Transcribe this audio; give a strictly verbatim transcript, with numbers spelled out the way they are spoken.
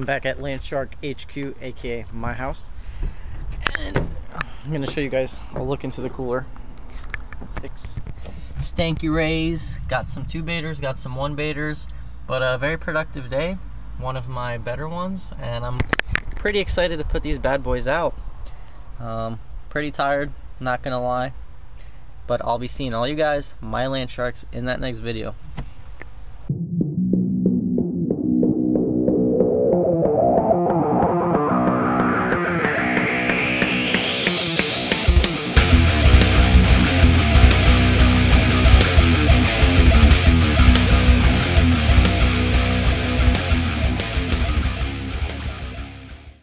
I'm back at Landshark H Q, aka my house, and I'm gonna show you guys a look into the cooler. Six Stingrays, got some two baiters, got some one baiters, but a very productive day, one of my better ones, and I'm pretty excited to put these bad boys out. Um, pretty tired, not gonna lie, but I'll be seeing all you guys, my Landsharks, in that next video.